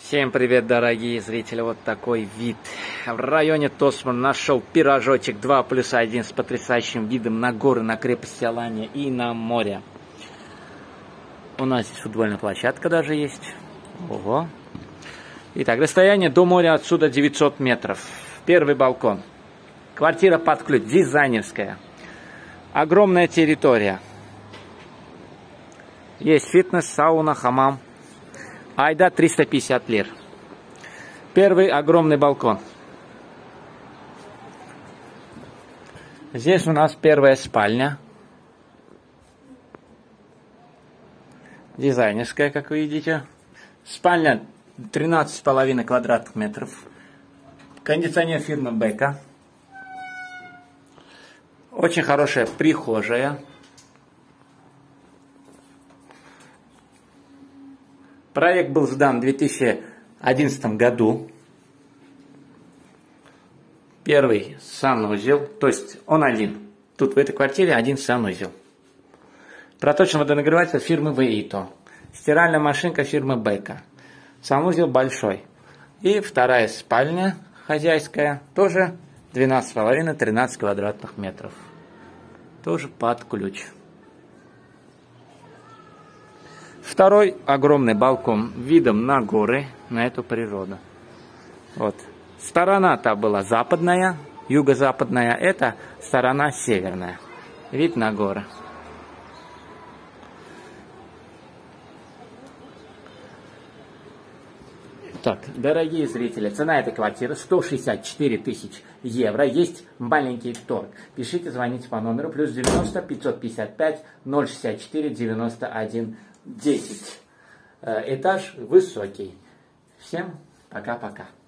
Всем привет, дорогие зрители! Вот такой вид. В районе Тосман нашел пирожочек 2+1 с потрясающим видом на горы, на крепость Алания и на море. У нас здесь футбольная площадка даже есть. Ого! Итак, расстояние до моря отсюда 900 метров. Первый балкон. Квартира под ключ, дизайнерская. Огромная территория. Есть фитнес, сауна, хамам. Айда 350 лир. Первый огромный балкон. Здесь у нас первая спальня. Дизайнерская, как вы видите. Спальня 13,5 квадратных метров. Кондиционер фирмы Бека. Очень хорошая прихожая. Проект был сдан в 2011 году. Первый санузел, то есть он один. Тут в этой квартире один санузел. Проточный водонагреватель фирмы Веито. Стиральная машинка фирмы Бека. Санузел большой. И вторая спальня хозяйская, тоже 12,5-13 квадратных метров. Тоже под ключ. Второй огромный балкон видом на горы, на эту природу. Вот. Сторона та была западная, юго-западная, это сторона северная. Вид на горы. Так, дорогие зрители, цена этой квартиры 164 тысячи евро. Есть маленький торг. Пишите, звоните по номеру +90 555 064 91 10. Этаж высокий. Всем пока-пока.